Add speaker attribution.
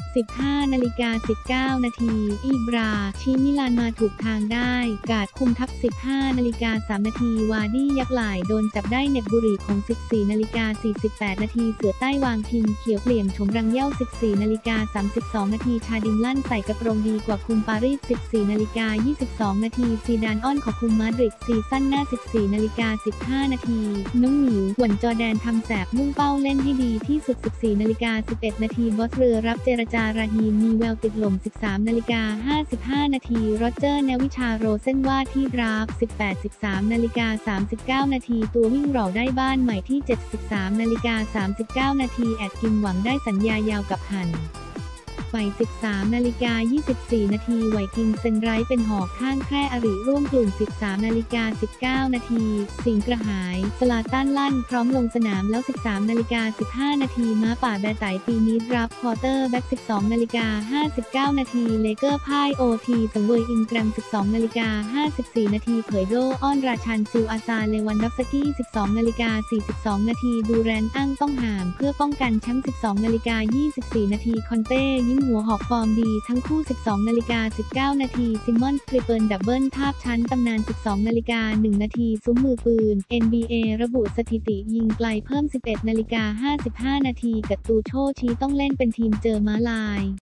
Speaker 1: 15:19 นาทีอิบราชิมิลานมาถูกทางได้กาดคุมทัพ 15:03 นาทีวาดี้ยักษ์หลายโดนจับได้เหน็บบุหรี่ของ 14:48 นาทีเสือใต้วางพิงเขียวเปลี่ยนโฉมรังเหย้า 14:32 นาทีชาดิมลั่นใส่กระโปรงดีกว่าคุมปารีส 14:22 นาทีซีดานอ้อนขอคุมมาดริดซีซั่นหน้า 14:15 นาทีน้องหมิวหวนจอร์แดนทำแสบมุ่งเป้าเล่นให้ดีที่สุด 14:11 นาทีบอสเรือรับเจรจาราฮีมมีแววติดลม 13:55 นาทีโรเจอร์แนวิชาโรเส้นว่าที่ดราฟ 13:39 นาทีตัววิ่งรอได้บ้านใหม่ที่ 13:39 นาทีแอดกิมหวังได้สัญญายาวกับฮันไป 13:24 นาทีไวกิงเซนไรเป็นหอกข้างแคร่อริร่วมกลุ่ม 13:19 นาทีสิงห์กระหายสลาตันลั่นพร้อมลงสนามแล้ว 13:15 นาทีม้าป่าแบไตปีนี้รับควอเตอร์แบ็ก 12:59 นาทีเลเกอร์พ่ายโอทีสังเวยอินแกรม 12:54 นาทีเผยโดอ้อนราชันซิลอาซาเลวันดัฟสกี้ 12:42 นาทีดูแรนอ้างต้องห่ามเพื่อป้องกันแชมป์ 12:24 นาทีคอนเต้ยิ้มหัวหอกฟอร์มดีทั้งคู่ 12:19 นาทีซิมมอนส์ทริปเปิลดับเบิลทาบชั้นตำนาน 12:01 นาทีซุ้มมือปืน NBA ระบุสถิติยิงไกลเพิ่ม 11:55 นาทีกัตตูโชชี้ต้องเล่นเป็นทีมเจอม้าลาย